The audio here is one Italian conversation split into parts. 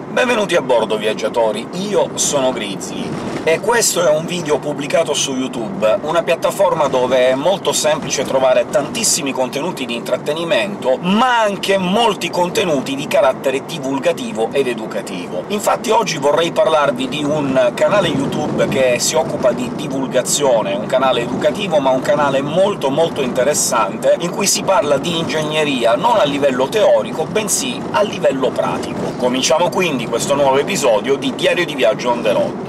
Benvenuti a bordo, viaggiatori! Io sono Grizzly, e questo è un video pubblicato su YouTube, una piattaforma dove è molto semplice trovare tantissimi contenuti di intrattenimento, ma anche molti contenuti di carattere divulgativo ed educativo. Infatti oggi vorrei parlarvi di un canale YouTube che si occupa di divulgazione, un canale educativo, ma un canale molto interessante, in cui si parla di ingegneria non a livello teorico, bensì a livello pratico. Cominciamo quindi questo nuovo episodio di Diario di Viaggio on the road.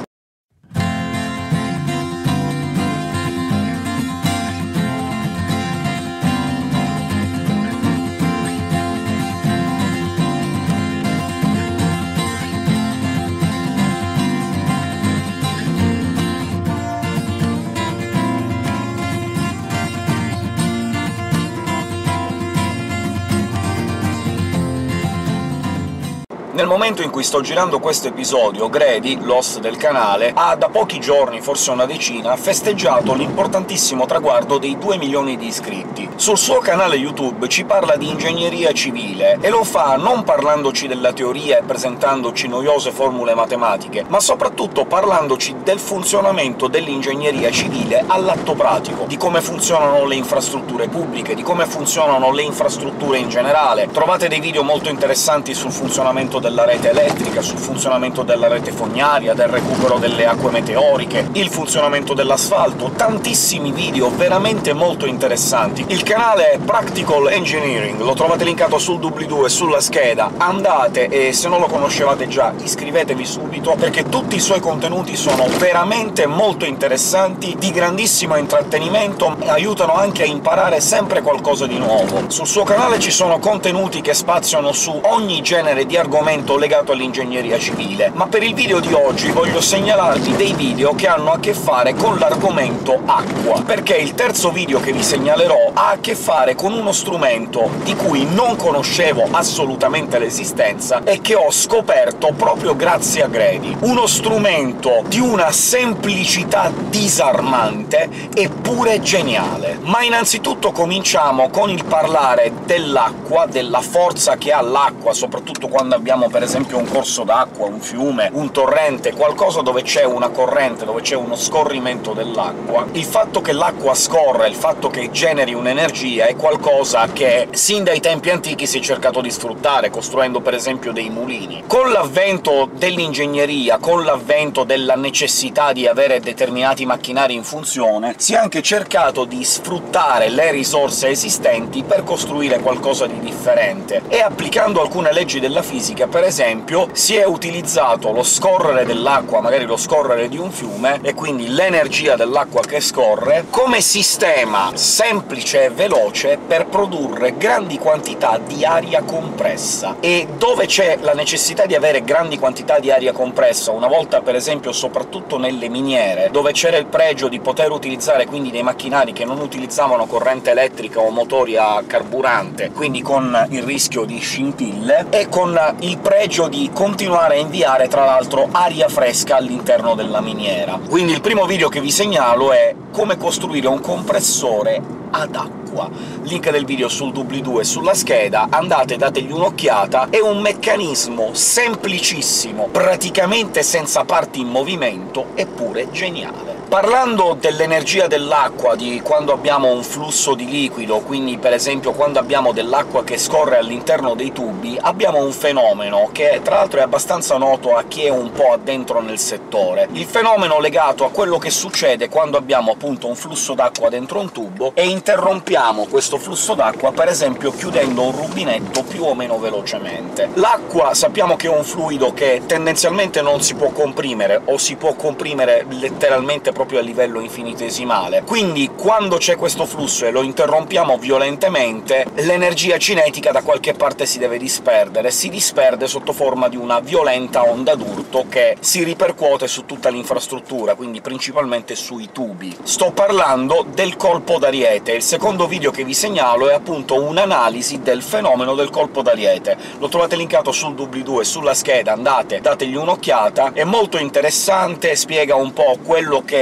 Nel momento in cui sto girando questo episodio, Grady, l'host del canale, ha da pochi giorni, forse una decina, festeggiato l'importantissimo traguardo dei 2 milioni di iscritti. Sul suo canale YouTube ci parla di ingegneria civile, e lo fa non parlandoci della teoria e presentandoci noiose formule matematiche, ma soprattutto parlandoci del funzionamento dell'ingegneria civile all'atto pratico, di come funzionano le infrastrutture pubbliche, di come funzionano le infrastrutture in generale. Trovate dei video molto interessanti sul funzionamento della rete elettrica, sul funzionamento della rete fognaria, del recupero delle acque meteoriche, il funzionamento dell'asfalto, tantissimi video veramente molto interessanti. Il canale è Practical Engineering, lo trovate linkato sul doobly-doo e sulla scheda. Andate, e se non lo conoscevate già iscrivetevi subito, perché tutti i suoi contenuti sono veramente molto interessanti, di grandissimo intrattenimento, e aiutano anche a imparare sempre qualcosa di nuovo. Sul suo canale ci sono contenuti che spaziano su ogni genere di argomento legato all'ingegneria civile, ma per il video di oggi voglio segnalarvi dei video che hanno a che fare con l'argomento acqua, perché il terzo video che vi segnalerò ha a che fare con uno strumento di cui non conoscevo assolutamente l'esistenza e che ho scoperto proprio grazie a Grady. Uno strumento di una semplicità disarmante eppure geniale. Ma innanzitutto cominciamo con il parlare dell'acqua, della forza che ha l'acqua, soprattutto quando abbiamo per esempio un corso d'acqua, un fiume, un torrente, qualcosa dove c'è una corrente, dove c'è uno scorrimento dell'acqua. Il fatto che l'acqua scorra, il fatto che generi un'energia, è qualcosa che sin dai tempi antichi si è cercato di sfruttare, costruendo per esempio dei mulini. Con l'avvento dell'ingegneria, con l'avvento della necessità di avere determinati macchinari in funzione, si è anche cercato di sfruttare le risorse esistenti per costruire qualcosa di differente, e applicando alcune leggi della fisica, per esempio, si è utilizzato lo scorrere dell'acqua, magari lo scorrere di un fiume, e quindi l'energia dell'acqua che scorre, come sistema semplice e veloce per produrre grandi quantità di aria compressa. E dove c'è la necessità di avere grandi quantità di aria compressa, una volta per esempio soprattutto nelle miniere, dove c'era il pregio di poter utilizzare quindi dei macchinari che non utilizzavano corrente elettrica o motori a carburante, quindi con il rischio di scintille, e con il pregio di continuare a inviare, tra l'altro, aria fresca all'interno della miniera. Quindi il primo video che vi segnalo è come costruire un compressore ad acqua. Link del video sul doobly-doo e sulla scheda, andate, dategli un'occhiata. È un meccanismo semplicissimo, praticamente senza parti in movimento, eppure geniale. Parlando dell'energia dell'acqua, di quando abbiamo un flusso di liquido, quindi per esempio quando abbiamo dell'acqua che scorre all'interno dei tubi, abbiamo un fenomeno che tra l'altro è abbastanza noto a chi è un po' addentro nel settore. Il fenomeno legato a quello che succede quando abbiamo appunto un flusso d'acqua dentro un tubo e interrompiamo questo flusso d'acqua, per esempio chiudendo un rubinetto più o meno velocemente. L'acqua sappiamo che è un fluido che tendenzialmente non si può comprimere, o si può comprimere letteralmente proprio a livello infinitesimale, quindi quando c'è questo flusso e lo interrompiamo violentemente, l'energia cinetica da qualche parte si deve disperdere, si disperde sotto forma di una violenta onda d'urto che si ripercuote su tutta l'infrastruttura, quindi principalmente sui tubi. Sto parlando del colpo d'ariete. Il secondo video che vi segnalo è appunto un'analisi del fenomeno del colpo d'ariete. Lo trovate linkato sul doobly-doo e sulla scheda, andate, dategli un'occhiata, è molto interessante, spiega un po' quello che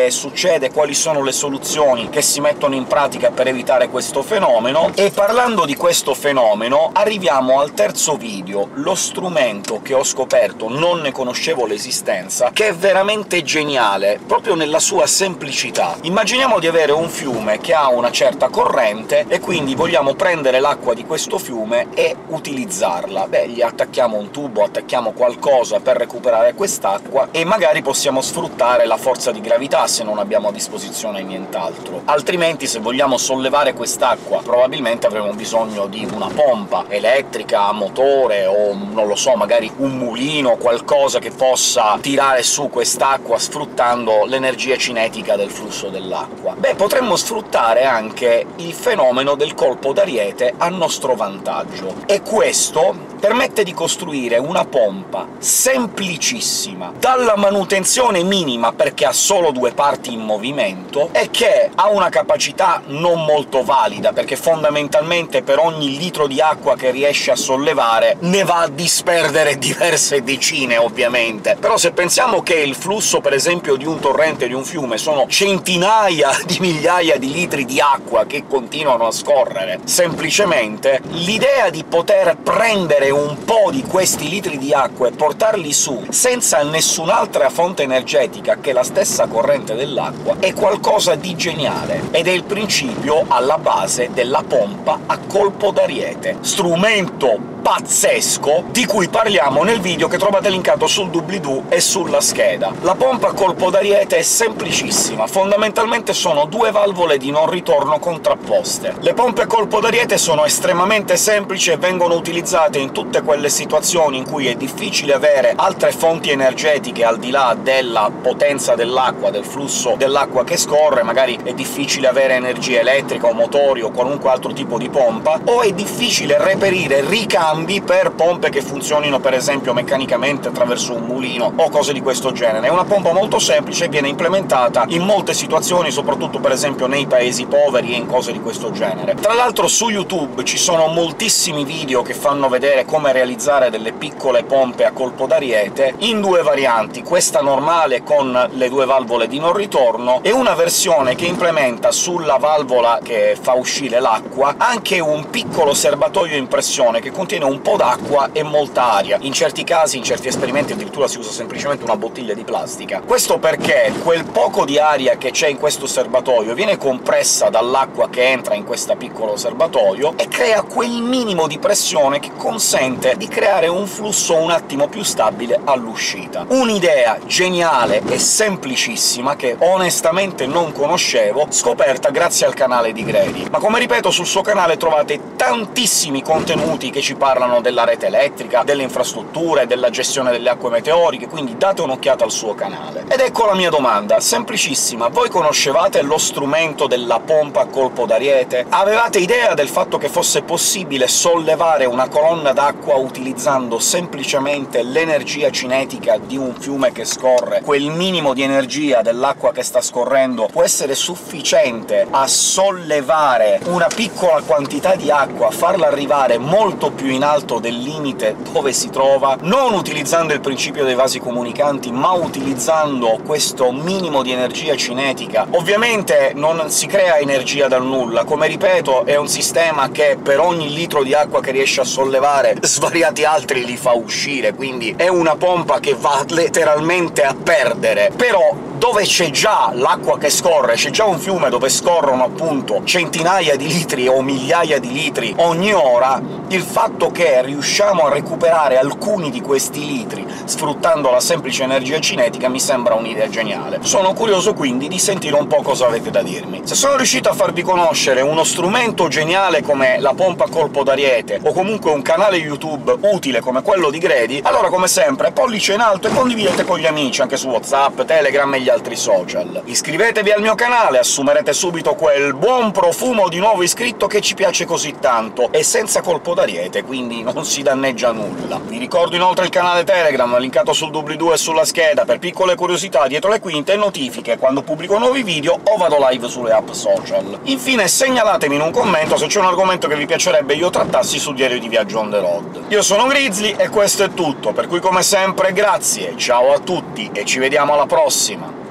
che succede, quali sono le soluzioni che si mettono in pratica per evitare questo fenomeno. E parlando di questo fenomeno arriviamo al terzo video, lo strumento che ho scoperto, non ne conoscevo l'esistenza, che è veramente geniale, proprio nella sua semplicità. Immaginiamo di avere un fiume che ha una certa corrente, e quindi vogliamo prendere l'acqua di questo fiume e utilizzarla. Beh, gli attacchiamo un tubo, attacchiamo qualcosa per recuperare quest'acqua, e magari possiamo sfruttare la forza di gravità se non abbiamo a disposizione nient'altro. Altrimenti, se vogliamo sollevare quest'acqua, probabilmente avremo bisogno di una pompa elettrica a motore, o non lo so, magari un mulino, qualcosa che possa tirare su quest'acqua sfruttando l'energia cinetica del flusso dell'acqua. Beh, potremmo sfruttare anche il fenomeno del colpo d'ariete a nostro vantaggio, e questo permette di costruire una pompa semplicissima, dalla manutenzione minima perché ha solo due parti in movimento, e che ha una capacità non molto valida, perché fondamentalmente per ogni litro di acqua che riesce a sollevare ne va a disperdere diverse decine, ovviamente. Però se pensiamo che il flusso, per esempio, di un torrente, di un fiume, sono centinaia di migliaia di litri di acqua che continuano a scorrere semplicemente, l'idea di poter prendere un po' di questi litri di acqua e portarli su senza nessun'altra fonte energetica che la stessa corrente dell'acqua è qualcosa di geniale, ed è il principio alla base della pompa a colpo d'ariete, strumento pazzesco di cui parliamo nel video che trovate linkato sul doobly-doo e sulla scheda. La pompa a colpo d'ariete è semplicissima, fondamentalmente sono due valvole di non ritorno contrapposte. Le pompe a colpo d'ariete sono estremamente semplici e vengono utilizzate in tutte quelle situazioni in cui è difficile avere altre fonti energetiche al di là della potenza dell'acqua, del flusso dell'acqua che scorre, magari è difficile avere energia elettrica o motori o qualunque altro tipo di pompa, o è difficile reperire ricambi per pompe che funzionino per esempio meccanicamente attraverso un mulino o cose di questo genere. È una pompa molto semplice e viene implementata in molte situazioni, soprattutto per esempio nei paesi poveri e in cose di questo genere. Tra l'altro su YouTube ci sono moltissimi video che fanno vedere come realizzare delle piccole pompe a colpo d'ariete, in due varianti: questa normale con le due valvole di non ritorno, e una versione che implementa sulla valvola che fa uscire l'acqua anche un piccolo serbatoio in pressione che contiene un po' d'acqua e molta aria. In certi casi, in certi esperimenti, addirittura si usa semplicemente una bottiglia di plastica. Questo perché quel poco di aria che c'è in questo serbatoio viene compressa dall'acqua che entra in questo piccolo serbatoio e crea quel minimo di pressione che consente di creare un flusso un attimo più stabile all'uscita. Un'idea geniale e semplicissima che onestamente non conoscevo, scoperta grazie al canale di Grady. Ma come ripeto, sul suo canale trovate tantissimi contenuti che ci parlano della rete elettrica, delle infrastrutture, della gestione delle acque meteoriche, quindi date un'occhiata al suo canale. Ed ecco la mia domanda, semplicissima: voi conoscevate lo strumento della pompa a colpo d'ariete? Avevate idea del fatto che fosse possibile sollevare una colonna d'acqua utilizzando semplicemente l'energia cinetica di un fiume che scorre? Quel minimo di energia dell'acqua che sta scorrendo può essere sufficiente a sollevare una piccola quantità di acqua, farla arrivare molto più in alto del limite dove si trova, non utilizzando il principio dei vasi comunicanti, ma utilizzando questo minimo di energia cinetica. Ovviamente non si crea energia dal nulla, come ripeto è un sistema che per ogni litro di acqua che riesce a sollevare svariati altri li fa uscire, quindi è una pompa che va letteralmente a perdere. Però dove c'è già l'acqua che scorre, c'è già un fiume dove scorrono appunto centinaia di litri o migliaia di litri ogni ora, il fatto che riusciamo a recuperare alcuni di questi litri sfruttando la semplice energia cinetica mi sembra un'idea geniale. Sono curioso quindi di sentire un po' cosa avete da dirmi. Se sono riuscito a farvi conoscere uno strumento geniale come la pompa a colpo d'ariete, o comunque un canale YouTube utile come quello di Grady, allora come sempre pollice in alto e condividete con gli amici, anche su WhatsApp, Telegram e gli altri social. Iscrivetevi al mio canale, assumerete subito quel buon profumo di nuovo iscritto che ci piace così tanto, e senza colpo d'ariete, quindi non si danneggia nulla. Vi ricordo inoltre il canale Telegram, linkato sul doobly-doo e sulla scheda, per piccole curiosità dietro le quinte e notifiche quando pubblico nuovi video o vado live sulle app social. Infine segnalatemi in un commento se c'è un argomento che vi piacerebbe io trattassi sul diario di viaggio on the road. Io sono Grizzly e questo è tutto, per cui come sempre grazie, ciao a tutti e ci vediamo alla prossima!